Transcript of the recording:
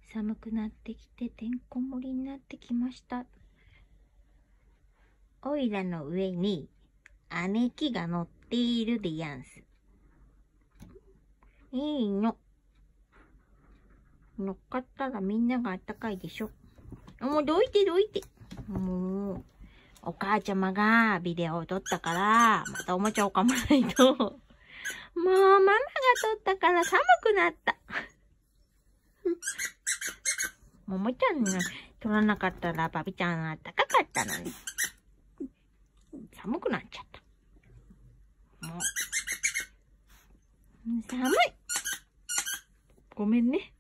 寒くなってきててんこ盛りになってきました。おいらの上に姉貴が乗っているでやんす。いいの。乗っかったらみんながあったかいでしょ。もうどいてどいて。もう、お母ちゃまがビデオを撮ったから、またおもちゃをかまないと。もうママが撮ったから寒くなった。ももちゃんが撮らなかったらバビちゃんあったかかったのに。寒くなっちゃった。もう。寒い。ごめんね。